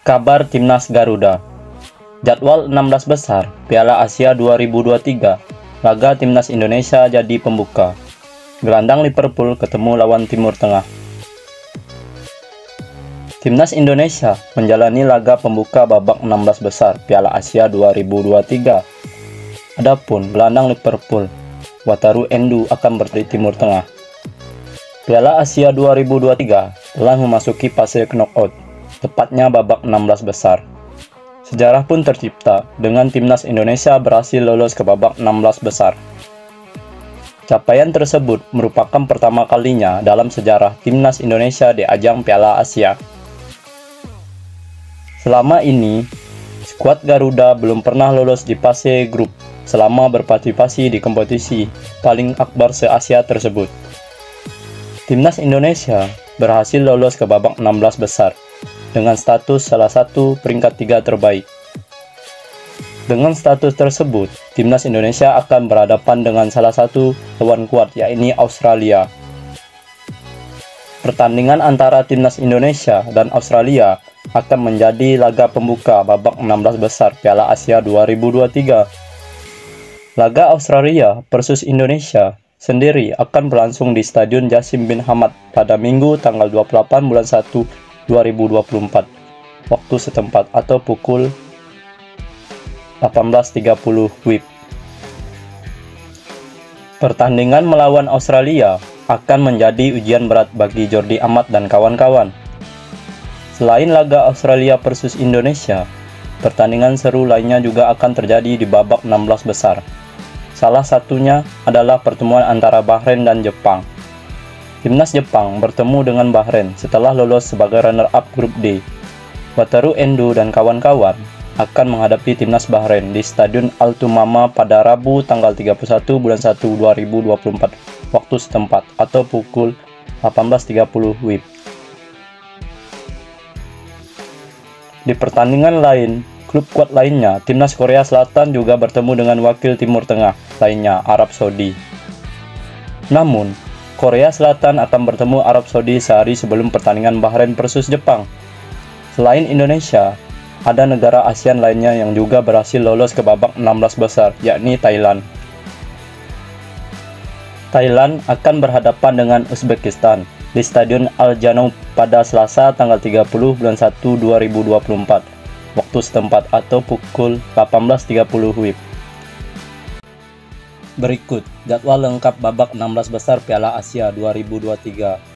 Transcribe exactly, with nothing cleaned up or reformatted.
Kabar Timnas Garuda. Jadwal enam belas besar Piala Asia dua ribu dua puluh tiga. Laga Timnas Indonesia jadi pembuka. Gelandang Liverpool ketemu lawan Timur Tengah. Timnas Indonesia menjalani laga pembuka babak enam belas besar Piala Asia dua ribu dua puluh tiga. Adapun gelandang Liverpool, Wataru Endo akan bertanding Timur Tengah. Piala Asia dua ribu dua puluh tiga telah memasuki fase knockout, tepatnya babak enam belas besar. Sejarah pun tercipta dengan Timnas Indonesia berhasil lolos ke babak enam belas besar. Capaian tersebut merupakan pertama kalinya dalam sejarah Timnas Indonesia di ajang Piala Asia. Selama ini, skuad Garuda belum pernah lolos di fase grup selama berpartisipasi di kompetisi paling akbar se-Asia tersebut. Timnas Indonesia berhasil lolos ke babak enam belas besar dengan status salah satu peringkat tiga terbaik. Dengan status tersebut, Timnas Indonesia akan berhadapan dengan salah satu lawan kuat, yakni Australia. Pertandingan antara Timnas Indonesia dan Australia akan menjadi laga pembuka babak enam belas besar Piala Asia dua ribu dua puluh tiga. Laga Australia versus Indonesia sendiri akan berlangsung di Stadion Jassim Bin Hamad pada Minggu tanggal dua puluh delapan bulan satu dua ribu dua puluh empat waktu setempat atau pukul delapan belas tiga puluh W I B. Pertandingan melawan Australia akan menjadi ujian berat bagi Jordi Amat dan kawan-kawan. Selain laga Australia versus Indonesia, pertandingan seru lainnya juga akan terjadi di babak enam belas besar. Salah satunya adalah pertemuan antara Bahrain dan Jepang. Timnas Jepang bertemu dengan Bahrain setelah lolos sebagai runner-up grup D. Wataru Endo dan kawan-kawan akan menghadapi Timnas Bahrain di Stadion Al-Tumama pada Rabu tanggal tiga puluh satu bulan satu dua ribu dua puluh empat waktu setempat atau pukul delapan belas tiga puluh W I B. Di pertandingan lain, klub kuat lainnya, Timnas Korea Selatan juga bertemu dengan wakil Timur Tengah lainnya, Arab Saudi. Namun, Korea Selatan akan bertemu Arab Saudi sehari sebelum pertandingan Bahrain versus Jepang. Selain Indonesia, ada negara ASEAN lainnya yang juga berhasil lolos ke babak enam belas besar, yakni Thailand. Thailand akan berhadapan dengan Uzbekistan di Stadion Al-Janoub pada Selasa tanggal tiga puluh bulan satu dua ribu dua puluh empat waktu setempat atau pukul delapan belas tiga puluh W I B. Berikut jadwal lengkap babak enam belas besar Piala Asia dua ribu dua puluh tiga